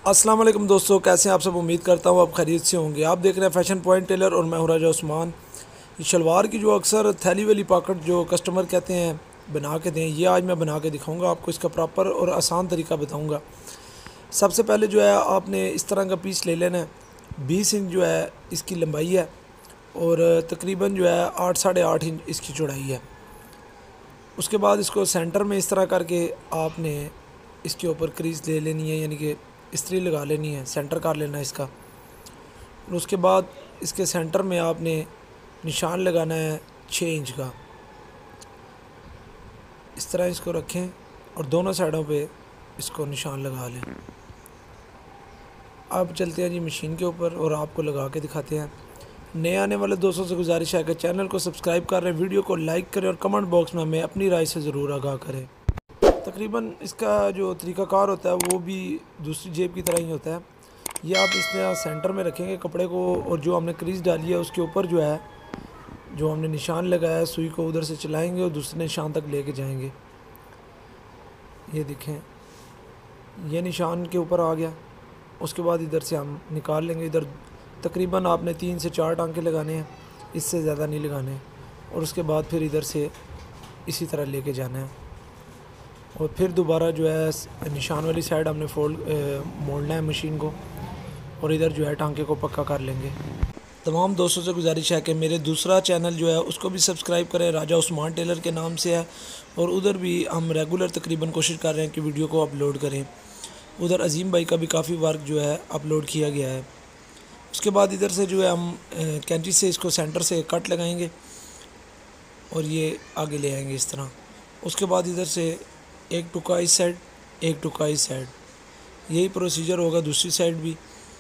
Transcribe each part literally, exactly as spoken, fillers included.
अस्सलाम वालेकुम दोस्तों, कैसे हैं आप सब। उम्मीद करता हूँ आप खैरियत से होंगे। आप देख रहे हैं फैशन पॉइंट टेलर और मैं हूं राजा उस्मान। ये शलवार की जो अक्सर थैली वाली पॉकेट जो कस्टमर कहते हैं बना के दें, ये आज मैं बना के दिखाऊंगा आपको। इसका प्रॉपर और आसान तरीका बताऊंगा। सबसे पहले जो है आपने इस तरह का पीस ले लेना है। बीस इंच जो है इसकी लंबाई है और तकरीबन जो है आठ साढ़े आठ इंच इसकी चौड़ाई है। उसके बाद इसको सेंटर में इस तरह करके आपने इसके ऊपर क्रीज ले लेनी है, यानी कि इस्त्री लगा लेनी है, सेंटर कर लेना है इसका। और उसके बाद इसके सेंटर में आपने निशान लगाना है छः इंच का। इस तरह इसको रखें और दोनों साइडों पे इसको निशान लगा लें। अब चलते हैं जी मशीन के ऊपर और आपको लगा के दिखाते हैं। नए आने वाले दोस्तों से गुजारिश है कि चैनल को सब्सक्राइब कर रहे हैं, वीडियो को लाइक करें और कमेंट बॉक्स में हमें अपनी राय से ज़रूर आगाह करें। तकरीबन इसका जो तरीक़ाकार होता है वो भी दूसरी जेब की तरह ही होता है। ये आप इसमें सेंटर में रखेंगे कपड़े को और जो हमने क्रीज डाली है उसके ऊपर जो है जो हमने निशान लगाया है सुई को उधर से चलाएंगे और दूसरे निशान तक लेके जाएंगे। ये देखें, ये निशान के ऊपर आ गया। उसके बाद इधर से हम निकाल लेंगे। इधर तकरीबन आपने तीन से चार टांके लगाने हैं, इससे ज़्यादा नहीं लगाने हैं। और उसके बाद फिर इधर से इसी तरह लेके जाना है और फिर दोबारा जो है निशान वाली साइड हमने फोल्ड मोड़ना है मशीन को और इधर जो है टांके को पक्का कर लेंगे। तमाम दोस्तों से गुजारिश है कि मेरे दूसरा चैनल जो है उसको भी सब्सक्राइब करें, राजा उस्मान टेलर के नाम से है। और उधर भी हम रेगुलर तकरीबन कोशिश कर रहे हैं कि वीडियो को अपलोड करें। उधर अजीम भाई का भी काफ़ी वर्क जो है अपलोड किया गया है। उसके बाद इधर से जो है हम कैंची से इसको सेंटर से कट लगाएंगे और ये आगे ले आएंगे इस तरह। उसके बाद इधर से एक टुका इस साइड, एक टुका इस साइड, यही प्रोसीजर होगा दूसरी साइड भी।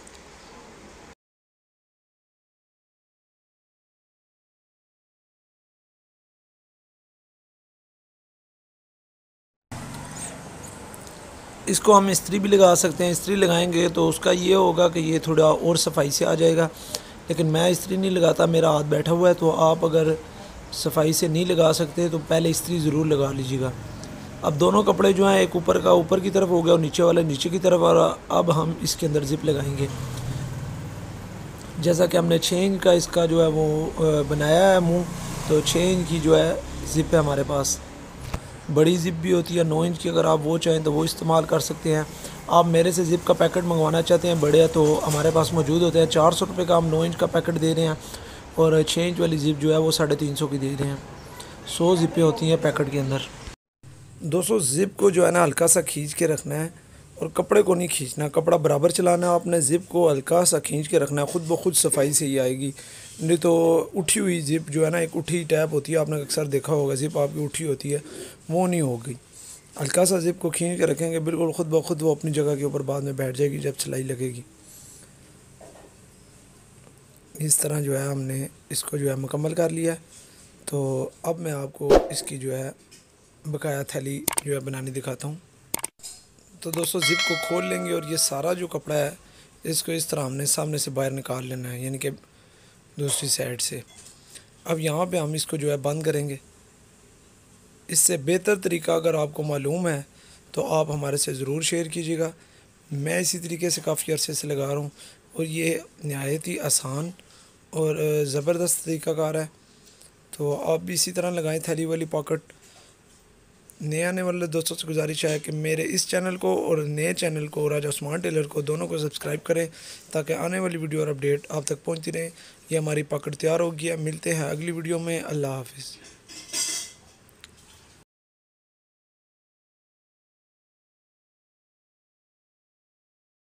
इसको हम इस्त्री भी लगा सकते हैं। इस्त्री लगाएंगे तो उसका ये होगा कि ये थोड़ा और सफाई से आ जाएगा, लेकिन मैं इस्त्री नहीं लगाता, मेरा हाथ बैठा हुआ है। तो आप अगर सफाई से नहीं लगा सकते तो पहले इस्त्री ज़रूर लगा लीजिएगा। अब दोनों कपड़े जो हैं, एक ऊपर का ऊपर की तरफ हो गया और नीचे वाला नीचे की तरफ, और अब हम इसके अंदर ज़िप लगाएंगे। जैसा कि हमने छः इंच का इसका जो है वो बनाया है मुंह, तो छः इंच की जो है ज़िप है हमारे पास। बड़ी ज़िप भी होती है नौ इंच की, अगर आप वो चाहें तो वो इस्तेमाल कर सकते हैं। आप मेरे से ज़िप का पैकेट मंगवाना चाहते हैं बड़े, तो हमारे पास मौजूद होते हैं। चार सौ रुपये का हम नौ इंच का पैकेट दे रहे हैं और छः इंच वाली ज़िप जो है वो साढ़े तीन सौ की दे रहे हैं। सौ ज़िपें होती हैं पैकेट के अंदर। दोस्तों ज़िप को जो है ना हल्का सा खींच के रखना है और कपड़े को नहीं खींचना, कपड़ा बराबर चलाना है आपने। ज़िप को हल्का सा खींच के रखना है, ख़ुद ब खुद सफाई से ही आएगी। नहीं तो उठी हुई ज़िप जो है ना, एक उठी टैप होती है, आपने अक्सर देखा होगा ज़िप आपकी उठी होती है, वो नहीं होगी। हल्का सा ज़िप को खींच के रखेंगे, बिल्कुल ख़ुद ब खुद वो अपनी जगह के ऊपर बाद में बैठ जाएगी जब सिलाई लगेगी। इस तरह जो है हमने इसको जो है मुकम्मल कर लिया है। तो अब मैं आपको इसकी जो है बकाया थैली जो है बनानी दिखाता हूँ। तो दोस्तों ज़िप को खोल लेंगे और ये सारा जो कपड़ा है इसको इस तरह हमने सामने से बाहर निकाल लेना है, यानी कि दूसरी साइड से। अब यहाँ पे हम इसको जो है बंद करेंगे। इससे बेहतर तरीका अगर आपको मालूम है तो आप हमारे से ज़रूर शेयर कीजिएगा। मैं इसी तरीके से काफ़ी अरसे से लगा रहा हूँ और ये नहायत ही आसान और ज़बरदस्त तरीक़ाकार है। तो आप भी इसी तरह लगाएं थैली वाली पॉकेट। नए आने वाले दोस्तों से गुजारिश है कि मेरे इस चैनल को और नए चैनल को राजा उस्मान टेलर को दोनों को सब्सक्राइब करें ताकि आने वाली वीडियो और अपडेट आप तक पहुंचती रहे। ये हमारी पकड़ तैयार हो गई है। मिलते हैं अगली वीडियो में। अल्लाह हाफिज़।